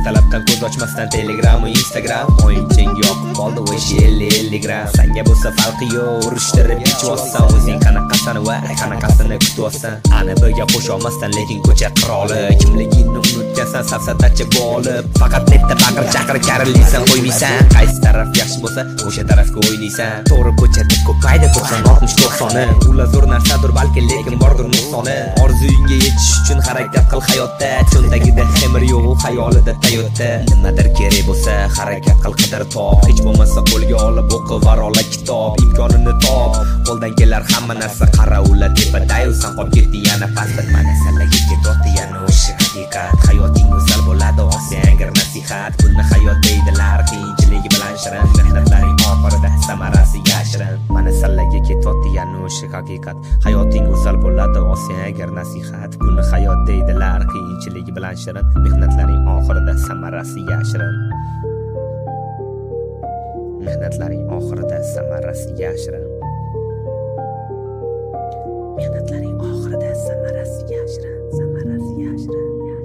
talabdan ko'z ochmasdan Telegram va Instagram o'yinchang yoqib qoldi va 50 gram sanga bo'lsa farqi yo'q urishtirib ichvotsan o'zing qanaqasan va qanaqasini kutyapsan ana birga qo'sholmasdan lekin ko'cha qiroli kimligingni unutgansan safsatachi bo'lib faqat netda baqir chaqir karillaysan qo'ymaysan qaysi taraf yaxshi bo'lsa o'sha tarafga o'ynaysan to'g'ri ko'chada ko'paydi 90-60-90 ular zo'r narsadir balki lekin bordir nuqsoni orzuyingga yetish uchun harakat qil hayotda cho'ntagida xemir yo'q xayolida Toyota nimadir kerak bo'lsa harakat qil qidir top hech bo'lmasa qo'lga olib o'qi varola kitob imkonini top qo'ldan kelar hamma narsa qara ular tepadayu san qolib ketdi yana pastda mana sallaga ketyapti yana o'sha haqiqat hayoting go'zal bo'ladi oson agar nasihat buni hayot deydilar qiyinchiligi bilan shirin mehnatlaring oxirida samarasi yashirin mana sallaga ketyapti yana o'sha haqiqat hayoting go'zal bo'ladi oson agar nasihat buni hayot deydilar qiyinchiligi bilan shirin mehnatlaring oxirida samarasi yashirin mehnatlaring oxirida samarasi yashirin mehnatlaring oxirida samarasi yashirin samarasi yashirin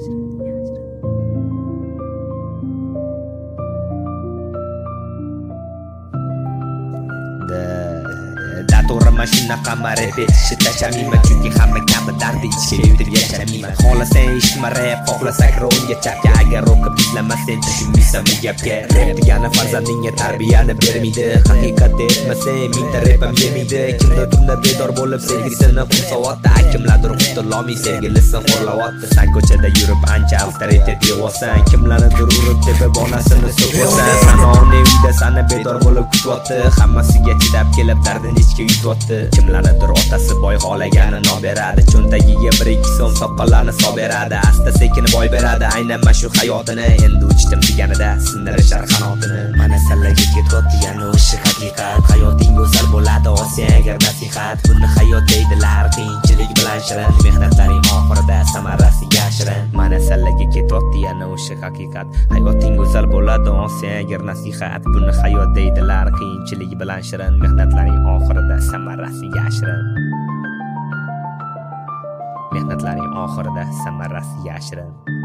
to'g'ri mashina hamma repetition tashamayman chunki hamma kabi dardi ichga yutib yashamayman xohlasang eshitma rap xohlasak rolga chapga agar o'qib izlamasang tushunmaysan bu gapga rap degani farzandingga tarbiyani bermaydi haqiqatni aytmasang mingta rap ham yemaydi kimdir tunda bedor bo'lib sevgisini qumsovotdi kimlardir qutulolmay sevgilisini xo'rlayapti san ko'chada yurib ancha avtoritet yig'yapsan kimlarnidir urib tepib onasini so'kyapsan sana ona uyda sani bedor bo'lib kutyapti hammasiga chidab kelib dardini ichga yutyapti kimlarnidir otasi boy xohlagani non beradi cho'ntagiga 1-2 so'm soqqalarni solib beradi asta sekin boy beradi aynan mana shu hayotini endi uchdim deganida sindirishar qanotini mana sallaga ketyapti yana o'sha haqiqat hayoting go'zal bo'ladi oson agar nasihat buni hayot deydilar qiyinchilik bilan shirin mehnatlaring oxirida samarasi yashirin mana sallaga ketyapti yana o'sha haqiqat hayoting go'zal bo'ladi oson agar nasihat buni hayot deydilar qiyinchilik bilan shirin mehnatlaring oxirida samarasi yashirin mehnatlaring oxirida samarasi yashirin